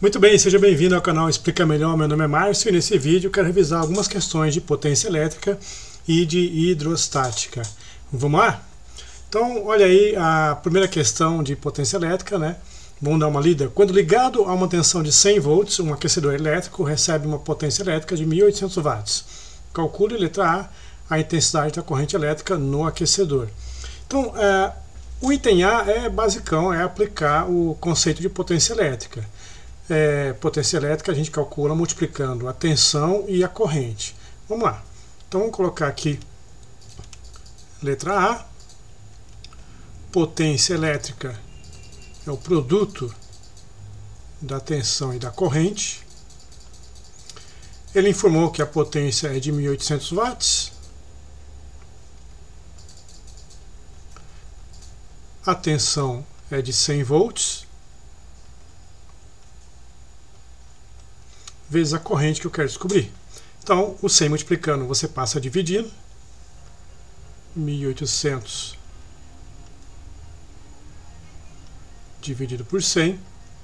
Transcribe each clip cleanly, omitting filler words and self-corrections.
Muito bem, seja bem-vindo ao canal Explica Melhor. Meu nome é Márcio e nesse vídeo eu quero revisar algumas questões de potência elétrica e de hidrostática. Vamos lá? Então, olha aí a primeira questão de potência elétrica, né? Vamos dar uma lida. Quando ligado a uma tensão de 100 volts, um aquecedor elétrico recebe uma potência elétrica de 1800 watts. Calcule, letra A intensidade da corrente elétrica no aquecedor. Então, o item A é basicão, é aplicar o conceito de potência elétrica. Potência elétrica a gente calcula multiplicando a tensão e a corrente. Vamos lá. Então vamos colocar aqui letra A. Potência elétrica é o produto da tensão e da corrente. Ele informou que a potência é de 1800 watts. A tensão é de 100 volts. Vezes a corrente que eu quero descobrir. Então, o 100 multiplicando, você passa dividindo. 1800 dividido por 100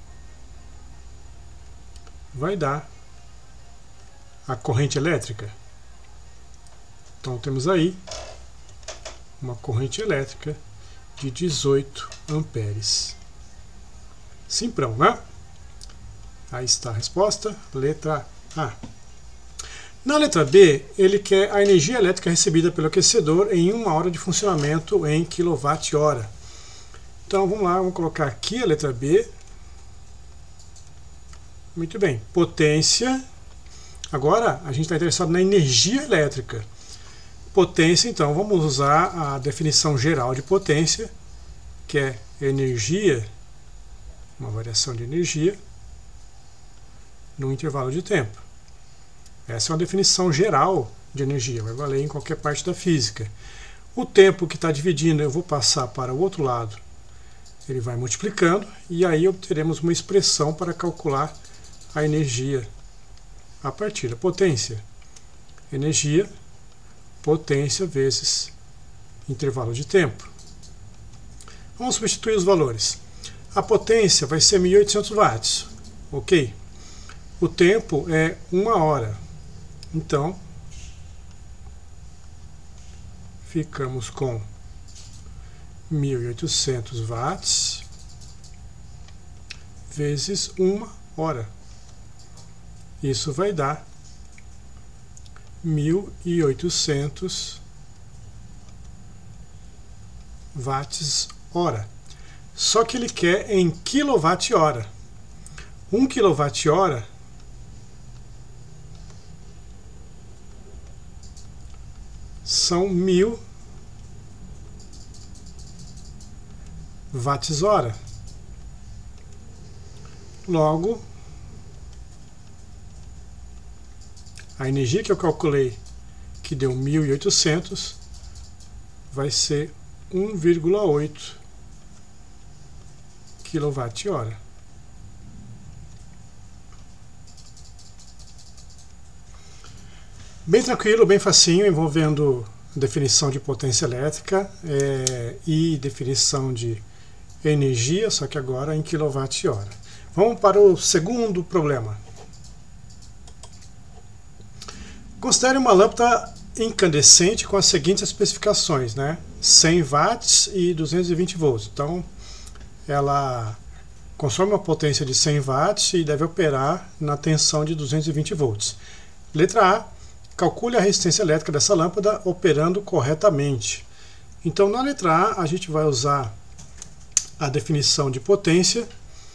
vai dar a corrente elétrica. Então, temos aí uma corrente elétrica de 18 amperes. Simprão, né? Aí está a resposta, letra A. Na letra B, ele quer a energia elétrica recebida pelo aquecedor em 1 hora de funcionamento em kWh. Então vamos lá, vamos colocar aqui a letra B. Muito bem, potência. Agora a gente está interessado na energia elétrica. Potência, então, vamos usar a definição geral de potência, que é energia, uma variação de energia, no intervalo de tempo. Essa é uma definição geral de energia, vai valer em qualquer parte da física. O tempo que está dividindo eu vou passar para o outro lado, ele vai multiplicando, e aí obteremos uma expressão para calcular a energia a partir da potência. Energia, potência vezes intervalo de tempo. Vamos substituir os valores. A potência vai ser 1800 watts, ok? O tempo é 1 hora. Então, ficamos com 1800 watts vezes 1 hora. Isso vai dar 1800 watts hora. Só que ele quer em quilowatt-hora. 1 quilowatt-hora são 1000 watts-hora. Logo, a energia que eu calculei, que deu 1800, vai ser 1,8 kWh. Bem tranquilo, bem facinho, envolvendo definição de potência elétrica e definição de energia, só que agora em kWh. Vamos para o segundo problema. Considere uma lâmpada incandescente com as seguintes especificações, né? 100 watts e 220 volts. Então, ela consome uma potência de 100 watts e deve operar na tensão de 220 volts. Letra A. Calcule a resistência elétrica dessa lâmpada operando corretamente. Então, na letra A, a gente vai usar a definição de potência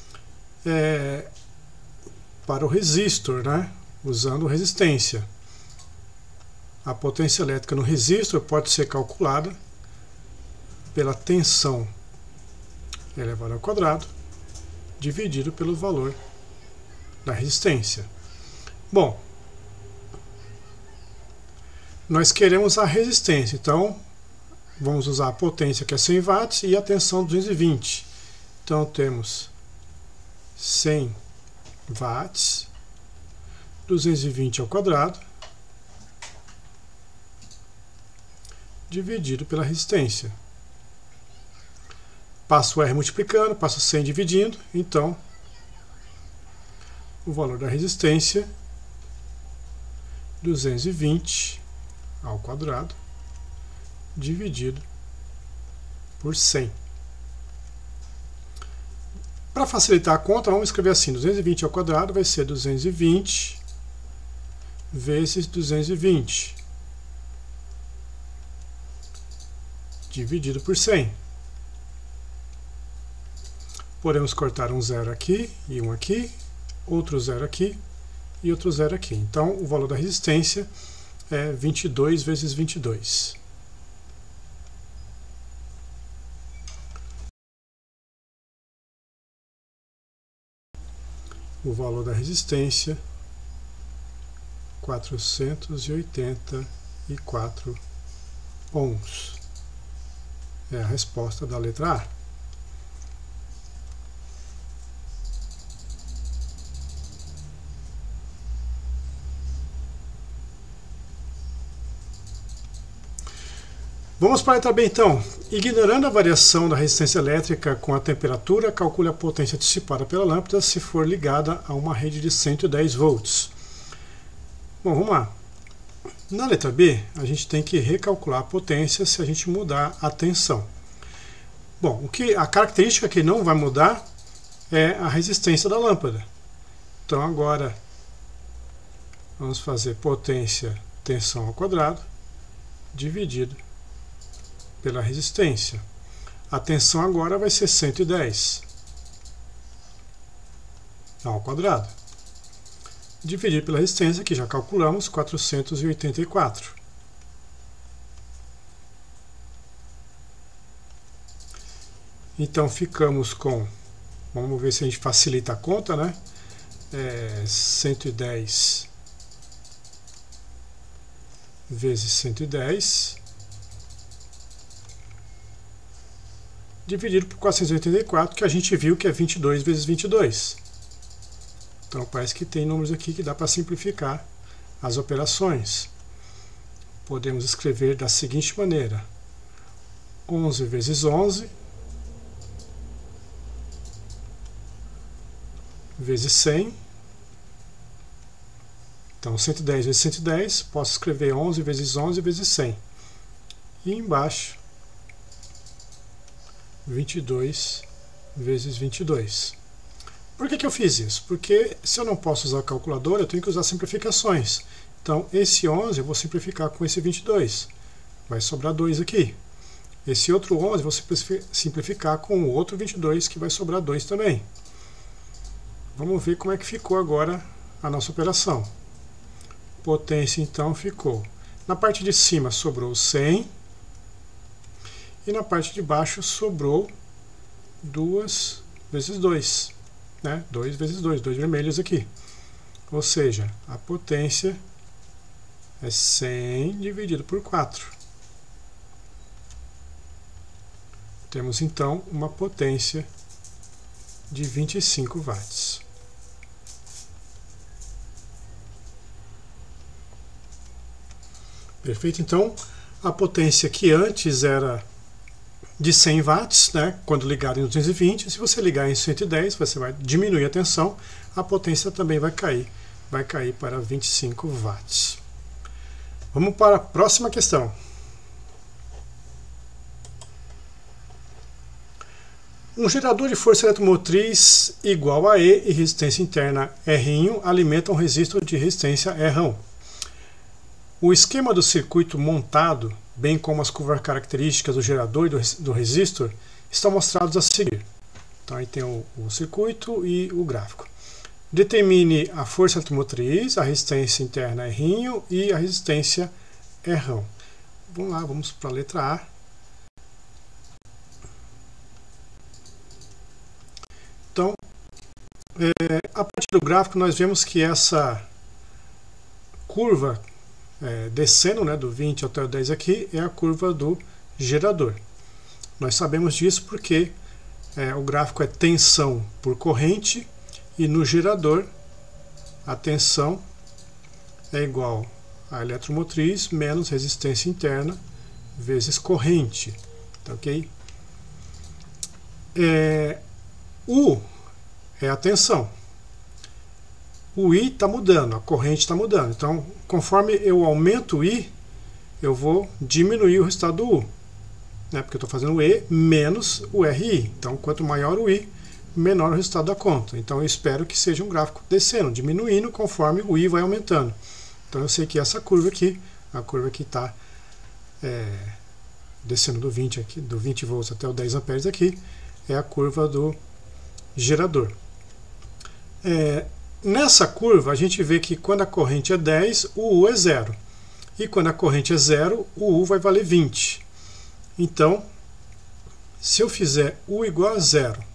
para o resistor, né? Usando resistência. A potência elétrica no resistor pode ser calculada pela tensão elevado ao quadrado dividido pelo valor da resistência. Bom, nós queremos a resistência, então vamos usar a potência, que é 100 watts, e a tensão 220. Então temos 100 watts, 220 ao quadrado, dividido pela resistência. Passo o R multiplicando, passo 100 dividindo, então o valor da resistência, 220 ao quadrado, dividido por 100. Para facilitar a conta, vamos escrever assim: 220 ao quadrado vai ser 220 vezes 220, dividido por 100. Podemos cortar um zero aqui e um aqui, outro zero aqui e outro zero aqui. Então, o valor da resistência é 22 vezes 22. O valor da resistência, 484 ohms. É a resposta da letra A. Vamos para a letra B então. Ignorando a variação da resistência elétrica com a temperatura, calcule a potência dissipada pela lâmpada se for ligada a uma rede de 110 volts. Bom, vamos lá. Na letra B, a gente tem que recalcular a potência se a gente mudar a tensão. Bom, a característica que não vai mudar é a resistência da lâmpada. Então agora vamos fazer potência tensão ao quadrado dividido pela resistência. A tensão agora vai ser 110 ao quadrado, dividido pela resistência, que já calculamos, 484. Então ficamos com, vamos ver se a gente facilita a conta, né? 110 vezes 110 dividido por 484, que a gente viu que é 22 vezes 22. Então parece que tem números aqui que dá para simplificar as operações. Podemos escrever da seguinte maneira: 11 vezes 11 vezes 100. Então 110 vezes 110, posso escrever 11 vezes 11 vezes 100. E embaixo 22 vezes 22. Por que eu fiz isso? Porque se eu não posso usar a calculadora, eu tenho que usar simplificações. Então, esse 11 eu vou simplificar com esse 22. Vai sobrar 2 aqui. Esse outro 11 eu vou simplificar com o outro 22, que vai sobrar 2 também. Vamos ver como é que ficou agora a nossa operação. Potência, então, ficou. Na parte de cima sobrou 100. E na parte de baixo sobrou 2 vezes 2. Né? 2 vezes 2, 2 vermelhos aqui. Ou seja, a potência é 100 dividido por 4. Temos então uma potência de 25 watts. Perfeito? Então, a potência que antes era de 100 watts, né, quando ligado em 220, se você ligar em 110, você vai diminuir a tensão, a potência também vai cair para 25 watts. Vamos para a próxima questão. Um gerador de força eletromotriz igual a E e resistência interna R' alimenta um resistor de resistência R'. O esquema do circuito montado, bem como as curvas características do gerador e do resistor, estão mostrados a seguir. Então aí tem o circuito e o gráfico. Determine a força eletromotriz, a resistência interna R' e a resistência R'. Vamos lá, vamos para a letra A. Então, a partir do gráfico nós vemos que essa curva descendo, né, do 20 até o 10 aqui, é a curva do gerador. Nós sabemos disso porque o gráfico é tensão por corrente e no gerador a tensão é igual a eletromotriz menos resistência interna vezes corrente. Tá, ok? U é a tensão. o I está mudando, a corrente está mudando. Então, conforme eu aumento o I, eu vou diminuir o resultado do U, né? Porque eu estou fazendo o E menos o RI. Então, quanto maior o I, menor o resultado da conta. Então, eu espero que seja um gráfico descendo, diminuindo conforme o I vai aumentando. Então, eu sei que essa curva aqui, a curva que está descendo do 20 aqui, do 20 volts até o 10 amperes aqui, é a curva do gerador. Nessa curva, a gente vê que quando a corrente é 10, o U é 0. E quando a corrente é 0, o U vai valer 20. Então, se eu fizer U igual a 0,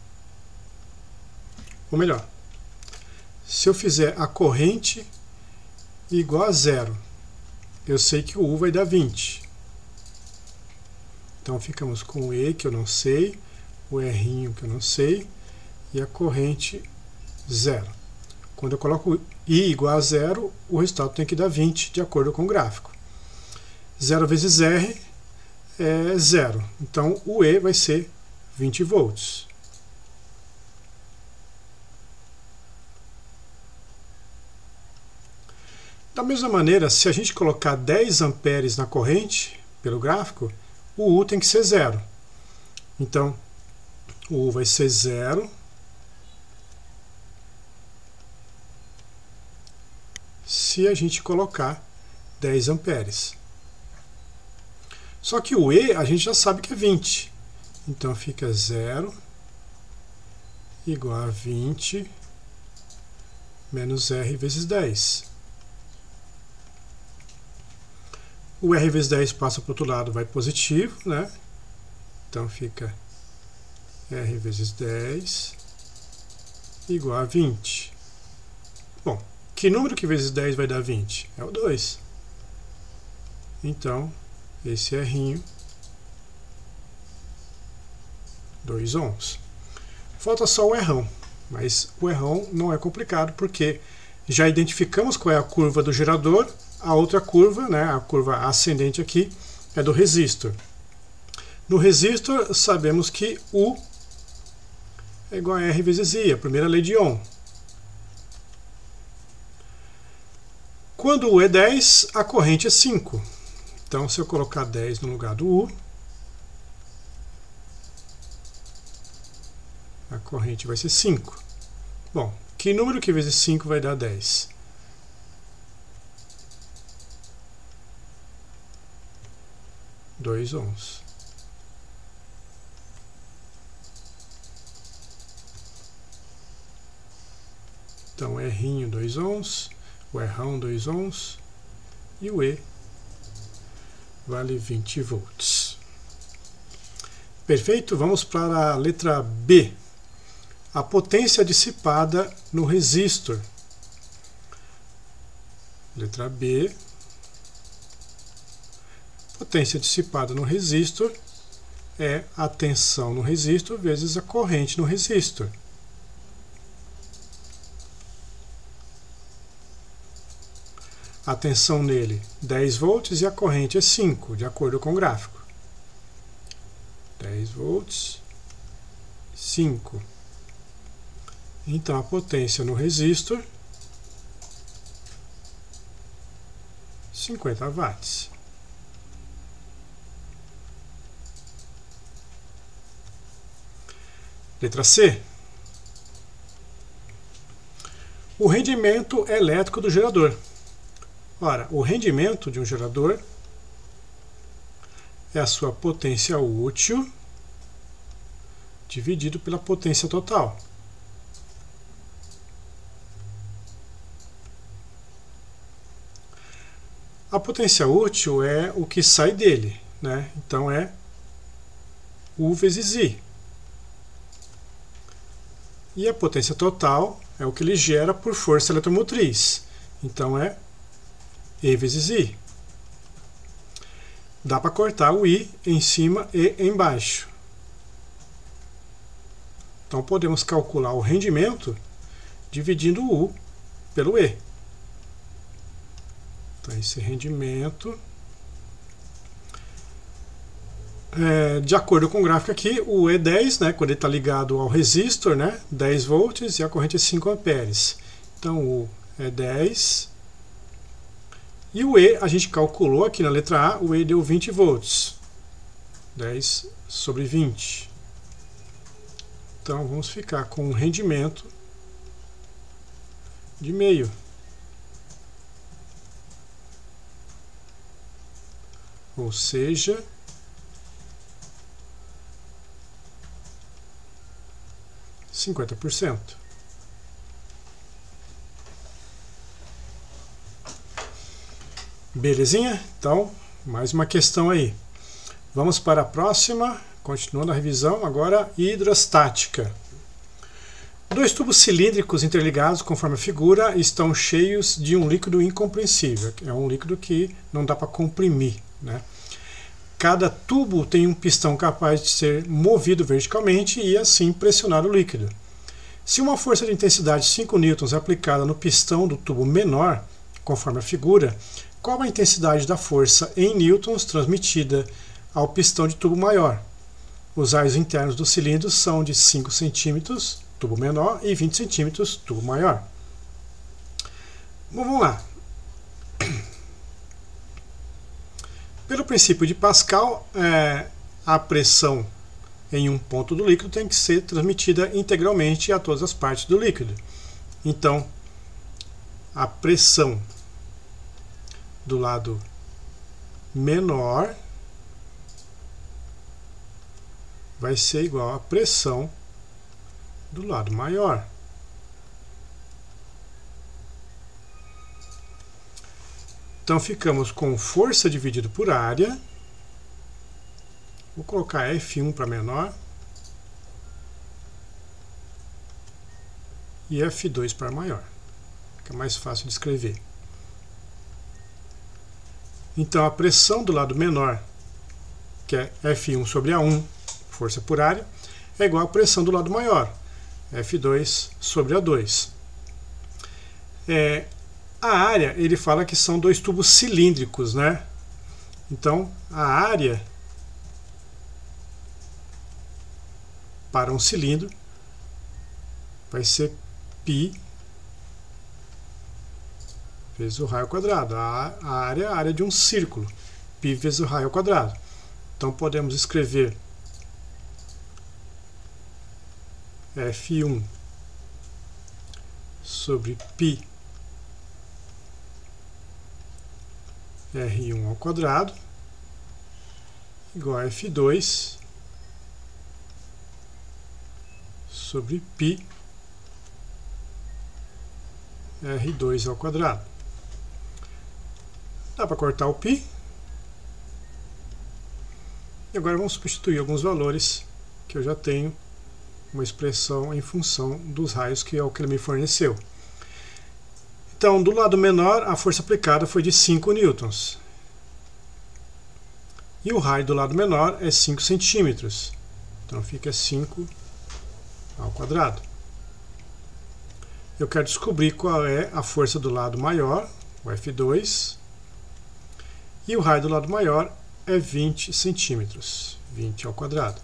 ou melhor, se eu fizer a corrente igual a 0, eu sei que o U vai dar 20. Então, ficamos com o E, que eu não sei, o R que eu não sei, e a corrente 0. Quando eu coloco I igual a 0, o resultado tem que dar 20, de acordo com o gráfico. 0 vezes R é 0. Então, o E vai ser 20 volts. Da mesma maneira, se a gente colocar 10 amperes na corrente, pelo gráfico, o U tem que ser 0. Então, o U vai ser 0. Se a gente colocar 10 amperes. Só que o E a gente já sabe que é 20. Então fica 0 igual a 20 menos R vezes 10. O R vezes 10 passa para o outro lado, vai positivo, né? Então fica R vezes 10 igual a 20. Bom, que número que vezes 10 vai dar 20? É o 2. Então, esse é R, 2 ohms. Falta só o Rão, mas o Rão não é complicado, porque já identificamos qual é a curva do gerador, a outra curva, né, a curva ascendente aqui, é do resistor. No resistor, sabemos que U é igual a R vezes I, a primeira lei de Ohm. Quando o U é 10, a corrente é 5. Então, se eu colocar 10 no lugar do U, a corrente vai ser 5. Bom, que número que vezes 5 vai dar 10? Dois ohms. Então, R 2 ohms, o Rão 2 ohms e o E vale 20 volts. Perfeito? Vamos para a letra B. A potência dissipada no resistor. Letra B. Potência dissipada no resistor é a tensão no resistor vezes a corrente no resistor. A tensão nele 10 volts e a corrente é 5, de acordo com o gráfico. 10 volts, 5. Então a potência no resistor, 50 watts. Letra C. O rendimento elétrico do gerador. Ora, o rendimento de um gerador é a sua potência útil dividido pela potência total. A potência útil é o que sai dele, né? Então é U vezes I. E a potência total é o que ele gera por força eletromotriz. Então é E vezes I. Dá para cortar o I em cima e embaixo. Então podemos calcular o rendimento dividindo o U pelo E. Então esse rendimento, de acordo com o gráfico aqui, o E10, né, quando ele está ligado ao resistor, né, 10 volts e a corrente é 5 amperes. Então o é 10. E o E a gente calculou aqui na letra A, o E deu 20 volts. 10 sobre 20. Então vamos ficar com um rendimento de meio. Ou seja, %50. Belezinha? Então, mais uma questão aí. Vamos para a próxima, continuando a revisão, agora hidrostática. Dois tubos cilíndricos interligados, conforme a figura, estão cheios de um líquido incompressível. É um líquido que não dá para comprimir, né? Cada tubo tem um pistão capaz de ser movido verticalmente e assim pressionar o líquido. Se uma força de intensidade 5 newtons é aplicada no pistão do tubo menor, conforme a figura, qual a intensidade da força em newtons transmitida ao pistão de tubo maior? Os raios internos do cilindro são de 5 centímetros, tubo menor, e 20 centímetros, tubo maior. Bom, vamos lá. Pelo princípio de Pascal, a pressão em um ponto do líquido tem que ser transmitida integralmente a todas as partes do líquido. Então, a pressão do lado menor vai ser igual à pressão do lado maior. Então ficamos com força dividido por área. Vou colocar F1 para menor e F2 para maior. Fica mais fácil de escrever. Então a pressão do lado menor, que é F1 sobre A1, força por área, é igual à pressão do lado maior, F2 sobre A2. A área, ele fala que são dois tubos cilíndricos, né? Então, a área para um cilindro vai ser π vezes o raio ao quadrado. A área é a área de um círculo, π vezes o raio ao quadrado. Então, podemos escrever F1 sobre π R1 ao quadrado igual a F2 sobre π R2 ao quadrado. Dá para cortar o π. E agora vamos substituir alguns valores que eu já tenho uma expressão em função dos raios que é o que ele me forneceu. Então, do lado menor, a força aplicada foi de 5 newtons. E o raio do lado menor é 5 centímetros. Então, fica 5 ao quadrado. Eu quero descobrir qual é a força do lado maior, o F2. E o raio do lado maior é 20 centímetros, 20 ao quadrado.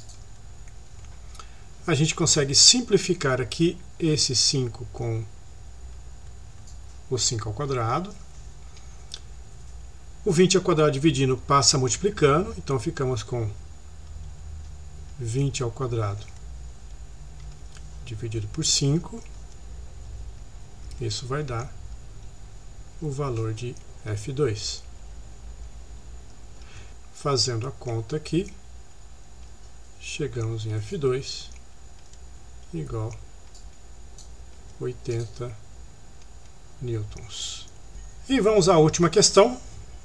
A gente consegue simplificar aqui esse 5 com o 5 ao quadrado. O 20 ao quadrado dividindo passa multiplicando, então ficamos com 20 ao quadrado dividido por 5. Isso vai dar o valor de F2. Fazendo a conta aqui, chegamos em F2 igual a 80 newtons. E vamos à última questão.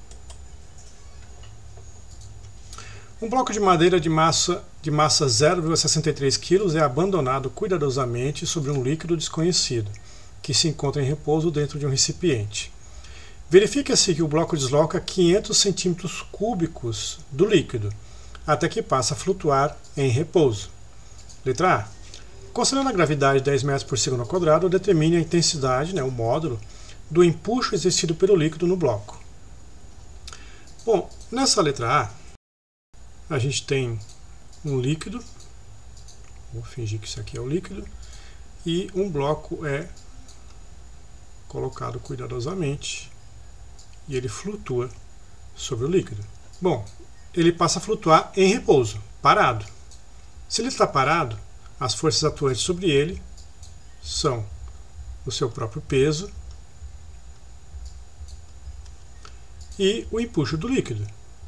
Um bloco de madeira de massa 0,63 kg é abandonado cuidadosamente sobre um líquido desconhecido, que se encontra em repouso dentro de um recipiente. Verifica-se que o bloco desloca 500 centímetros cúbicos do líquido, até que passa a flutuar em repouso. Letra A. Considerando a gravidade de 10 metros por segundo ao quadrado, determine a intensidade, o módulo, do empuxo exercido pelo líquido no bloco. Bom, nessa letra A, a gente tem um líquido, vou fingir que isso aqui é o líquido, e um bloco é colocado cuidadosamente e ele flutua sobre o líquido. Bom, ele passa a flutuar em repouso, parado. Se ele está parado, as forças atuantes sobre ele são o seu próprio peso e o empuxo do líquido.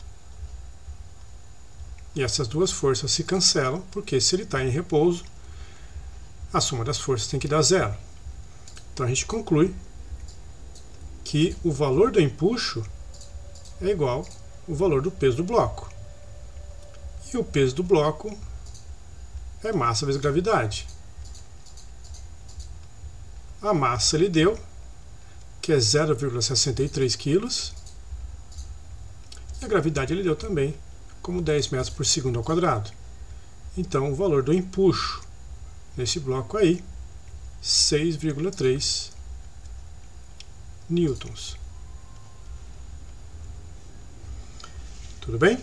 E essas duas forças se cancelam, porque se ele está em repouso, a soma das forças tem que dar zero. Então a gente conclui que o valor do empuxo é igual ao valor do peso do bloco. E o peso do bloco é massa vezes gravidade. A massa ele deu, que é 0,63 kg. E a gravidade ele deu também, como 10 metros por segundo ao quadrado. Então o valor do empuxo nesse bloco aí, 6,3 newtons. Tudo bem?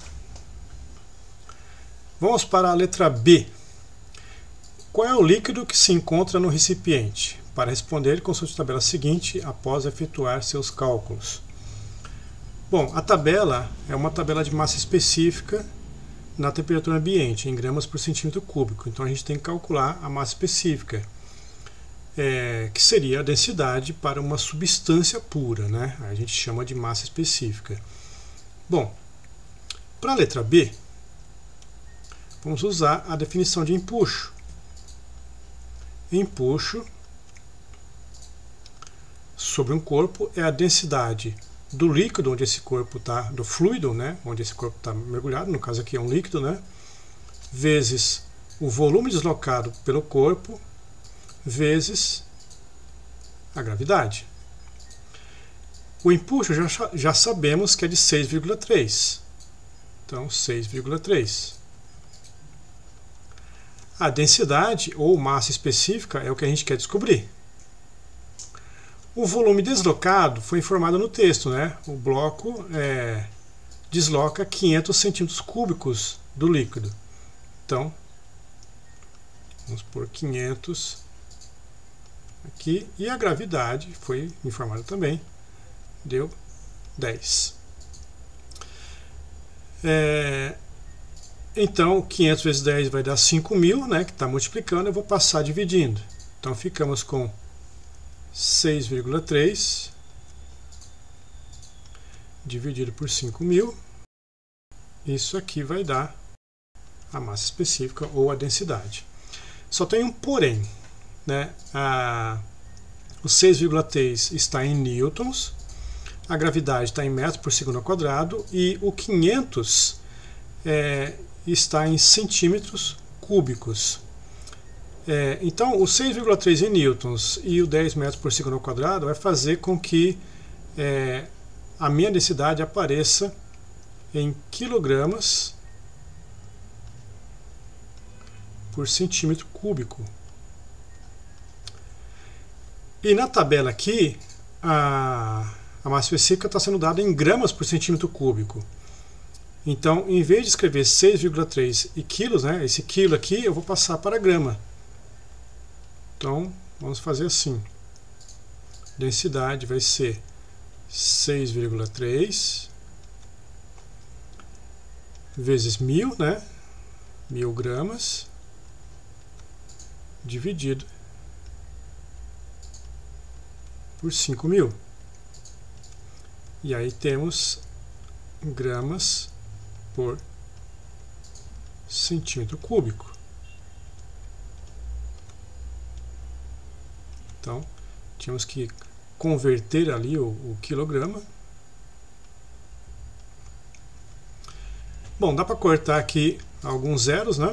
Vamos para a letra B. Qual é o líquido que se encontra no recipiente? Para responder, consulte a tabela seguinte após efetuar seus cálculos. Bom, a tabela é uma tabela de massa específica na temperatura ambiente, em gramas por centímetro cúbico. Então a gente tem que calcular a massa específica, que seria a densidade para uma substância pura, né? A gente chama de massa específica. Bom, para a letra B, vamos usar a definição de empuxo. Empuxo sobre um corpo é a densidade do líquido onde esse corpo está, do fluido, né, onde esse corpo está mergulhado, no caso aqui é um líquido, né, vezes o volume deslocado pelo corpo, vezes a gravidade. O empuxo já sabemos que é de 6,3. Então, 6,3. A densidade ou massa específica é o que a gente quer descobrir. O volume deslocado foi informado no texto, né? O bloco desloca 500 centímetros cúbicos do líquido. Então, vamos pôr 500 aqui. E a gravidade foi informada também, deu 10. Então, 500 vezes 10 vai dar 5.000, né? Que está multiplicando, eu vou passar dividindo. Então, ficamos com 6,3 dividido por 5.000. Isso aqui vai dar a massa específica ou a densidade. Só tem um porém, né? O 6,3 está em newtons, a gravidade está em metros por segundo ao quadrado e o 500 está em centímetros cúbicos. Então, o 6,3 em newtons e o 10 metros por segundo ao quadrado vai fazer com que a minha densidade apareça em quilogramas por centímetro cúbico. E na tabela aqui, a massa específica está sendo dada em gramas por centímetro cúbico. Então, em vez de escrever 6,3 e quilos, né, esse quilo aqui eu vou passar para grama. Então, vamos fazer assim. Densidade vai ser 6,3 vezes 1.000, né? 1.000 gramas, dividido por 5.000. E aí temos gramas por centímetro cúbico. Então, tínhamos que converter ali o quilograma. Bom, dá para cortar aqui alguns zeros, né?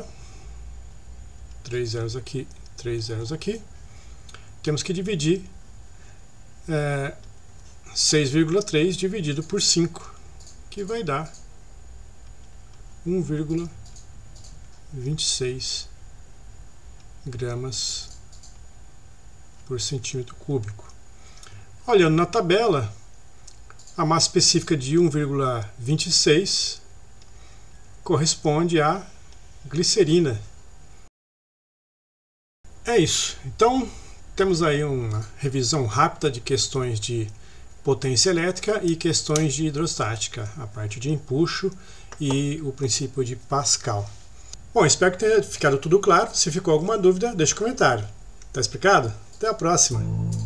3 zeros aqui, 3 zeros aqui. Temos que dividir 6,3 dividido por 5, que vai dar 1,26 gramas por centímetro cúbico. Olhando na tabela, a massa específica de 1,26 corresponde à glicerina. É isso. Então, temos aí uma revisão rápida de questões de potência elétrica e questões de hidrostática, a parte de empuxo e o princípio de Pascal. Bom, espero que tenha ficado tudo claro. Se ficou alguma dúvida, deixe um comentário. Tá explicado? Até a próxima!